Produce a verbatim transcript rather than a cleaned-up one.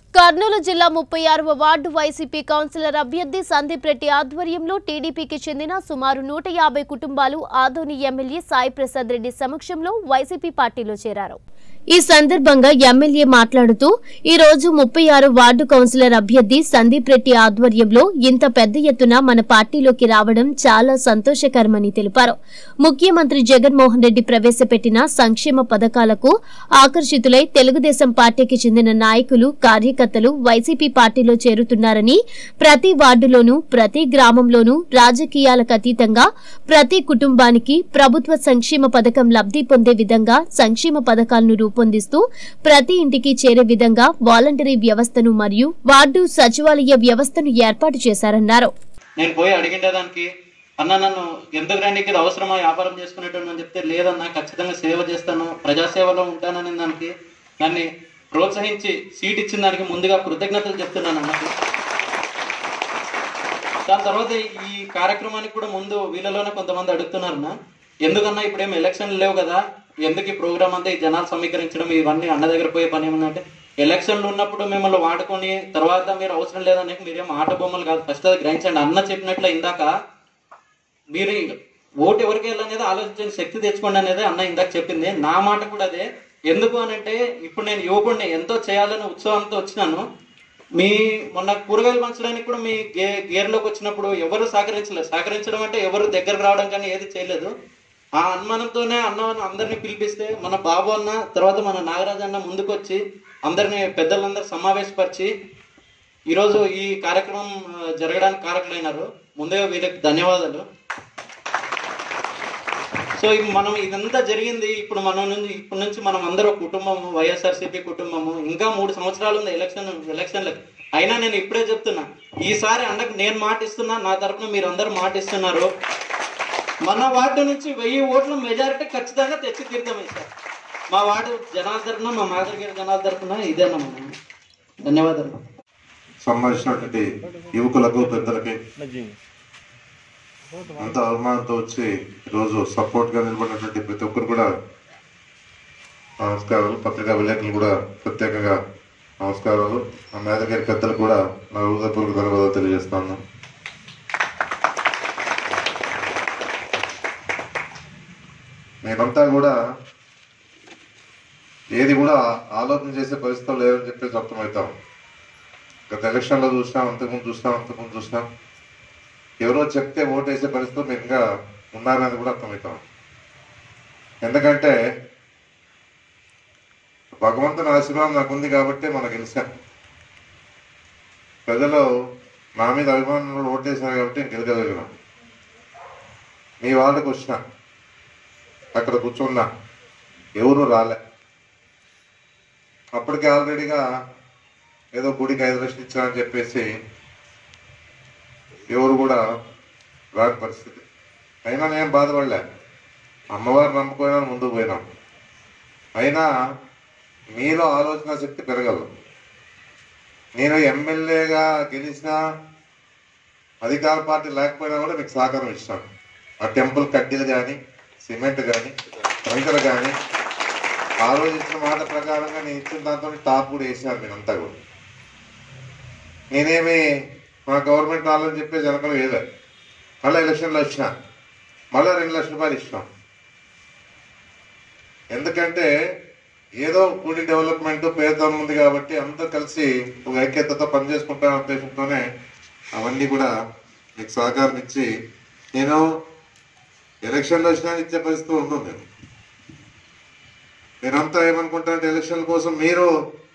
కర్నూలు జిల్లా ముప్పై ఆరవ వార్డు వైసీపీ కౌన్సిలర్ అభ్యర్థి సందీప్ రెడ్డి ఆధ్వర్యంలో టీడీపీకి చెందిన సుమారు నూట యాభై కుటుంబాలు ఆదోని ఎమ్మెల్యే సాయి ప్రసాద్ రెడ్డి సమక్షంలో వైసీపీ పార్టీలో చేరారు. ఈ సందర్భంగా ఎమ్మెల్యే మాట్లాడుతూ ఈ రోజు ముప్పై ఆరు వార్డు కౌన్సిలర్ అభ్యర్థి సందీప్ రెడ్డి ఆధ్వర్యంలో ఇంత పెద్ద ఎత్తున మన పార్టీలోకి రావడం చాలా సంతోషకరమని తెలిపారు. ముఖ్యమంత్రి జగన్మోహన్ రెడ్డి ప్రవేశపెట్టిన సంక్షేమ పథకాలకు ఆకర్షితులై తెలుగుదేశం పార్టీకి చెందిన నాయకులు కార్యకర్తలు వైసీపీ పార్టీలో చేరుతున్నారని, ప్రతి వార్డులోనూ ప్రతి గ్రామంలోనూ రాజకీయాలకు అతీతంగా ప్రతి కుటుంబానికి ప్రభుత్వ సంక్షేమ పథకం లబ్ధి పొందే విధంగా సంక్షేమ పథకాలను రూపొందిస్తూ ప్రతి ఇంటికి చేరే విధంగా వాలంటరీ వ్యవస్థను మరియు వార్డు సచివాలయ వ్యవస్థను ఏర్పాటు చేశారన్నారు. నేను పోయి అడిగిండేదానికి అన్న నన్ను ఎందుకు రండి ఇది అవసరమా వ్యాపారం చేసుకునేటోని అని చెప్తే లేదన్నా ఖచ్చితంగా సేవ చేస్తాను ప్రజాసేవలో ఉంటానని దానికి నన్ను ప్రోత్సహించి సీట్ ఇచ్చిన దానికి ముందుగా కృతజ్ఞతలు చెప్తున్నాను అన్నది. దాని తర్వాత ఈ కార్యక్రమానికి కూడా ముందు వీళ్ళలోనే కొంతమంది అడుగుతున్నారన్న ఎందుకన్నా ఇప్పుడేం ఎలక్షన్లు లేవు కదా ఎందుకు ఈ ప్రోగ్రామ్ అంతా ఈ జనాలు సమీకరించడం ఇవన్నీ అన్న దగ్గర పోయే పని ఏమన్నంటే ఎలక్షన్లు ఉన్నప్పుడు మిమ్మల్ని వాడుకొని తర్వాత మీరు అవసరం లేదనే మీరేం ఆట బొమ్మలు కాదు ఫస్ట్ అది గ్రహించండి. అన్న చెప్పినట్లు ఇందాక మీరు ఓటు ఎవరికి వెళ్ళనేది ఆలోచించే శక్తి తెచ్చుకోండి అనేది అన్న ఇందాక చెప్పింది. నా మాట కూడా అదే. ఎందుకు అనంటే ఇప్పుడు నేను యువకుడిని ఎంతో చేయాలని ఉత్సవంతో వచ్చినాను. మీ మొన్న కూరగాయలు పంచడానికి కూడా మీ గే గేర్లోకి వచ్చినప్పుడు ఎవరు సహకరించలేదు. సహకరించడం అంటే ఎవరు దగ్గరకు రావడం కానీ ఏది చేయలేదు. ఆ అనుమానంతోనే అన్న అందరినీ పిలిపిస్తే మన బాబు అన్న తర్వాత మన నాగరాజు అన్న ముందుకు వచ్చి అందరినీ పెద్దలందరూ సమావేశపరిచి ఈరోజు ఈ కార్యక్రమం జరగడానికి కారకులైనారు. ముందుగా వీళ్ళకి ధన్యవాదాలు. సో మనం ఇదంతా జరిగింది ఇప్పుడు మనం నుంచి ఇప్పటి నుంచి మనం అందరూ కుటుంబము వైఎస్ఆర్సీపీ కుటుంబము ఇంకా మూడు సంవత్సరాలు ఉంది ఎలక్షన్ ఎలక్షన్లకు. అయినా నేను ఇప్పుడే చెప్తున్నా ఈసారి అన్నకు నేను మాటిస్తున్నా, నా తరఫున మీరు అందరూ మాటిస్తున్నారు. మన వార్డు నుంచి వెయ్యి ఓట్ల మెజారిటీ ఖచ్చితంగా తెచ్చి తీర్థమే సార్. మా వార్డు జనాల తరఫున మా మాదిరిగారి జనాల తరఫున ఇదేనా మనం ధన్యవాదాలు. సంబంధించినటువంటి యువకులకు పెద్దలకి అంత అవమానంతో వచ్చి ఈరోజు సపోర్ట్ గా నిలబడినటువంటి ప్రతి ఒక్కరు కూడా నమస్కారాలు. పత్రికా విలేకరులు కూడా ప్రత్యేకంగా నమస్కారాలు. మా మేదగారి పెద్దలు కూడా నా హృదయపూర్వక ధన్యవాదాలు తెలియజేస్తాను. మేమంతా కూడా ఏది కూడా ఆలోచన చేసే పరిస్థితులు లేదని చెప్పేసి అర్థమవుతాం. గత ఎలక్షన్లో చూసినాం, అంతకుముందు చూసినాం అంతకుముందు చూసినాం ఎవరో చెప్తే ఓటు వేసే పరిస్థితులు మేము ఇంకా ఉన్నారని కూడా అర్థమవుతాం. ఎందుకంటే భగవంతుని ఆశీర్వాదం నాకు ఉంది కాబట్టి మనం గెలిచాం. ప్రజలు నా మీద అభిమానులు ఓటేసినారు కాబట్టి నేను గెలగలిగినాం. మీ వాళ్ళకి వచ్చిన అక్కడ కూర్చున్నా ఎవరు రాలే. అప్పటికే ఆల్రెడీగా ఏదో గుడికి ఐదు లక్షలు ఇచ్చారని చెప్పేసి ఎవరు కూడా రాని పరిస్థితి. అయినా నేను బాధపడలే. అమ్మవారు నమ్ముకోయినా ముందుకు పోయినాం. అయినా మీలో ఆలోచన శక్తి పెరగదు. నేను ఎమ్మెల్యేగా గెలిచిన అధికార పార్టీ లేకపోయినా కూడా మీకు సహకారం ఇస్తాను. ఆ టెంపుల్ కడ్డీలు కానీ సిమెంట్ కానీ కంకర కానీ ఆ రోజు ఇచ్చిన మాట ప్రకారంగా నేను ఇచ్చిన దాంతో టాప్ కూడా వేసినారు మీరంతా కూడా. నేనేమి మా గవర్నమెంట్ రాలని చెప్పేసి వెనకలు వేయలే. మళ్ళీ ఎలక్షన్లో వచ్చిన మళ్ళీ రెండు లక్షల రూపాయలు ఇచ్చినాం. ఎందుకంటే ఏదో గుడి డెవలప్మెంట్ పేదం ఉంది కాబట్టి అందరూ కలిసి ఒక ఐక్యతతో పనిచేసుకుంటాన ఉద్దేశంతోనే అవన్నీ కూడా మీకు సహకారం ఇచ్చి నేను ఎలక్షన్లో వచ్చినా ఇచ్చే పరిస్థితి ఉంటుంది. నేను మీరంతా ఏమనుకుంటారంటే ఎలక్షన్ల కోసం మీరు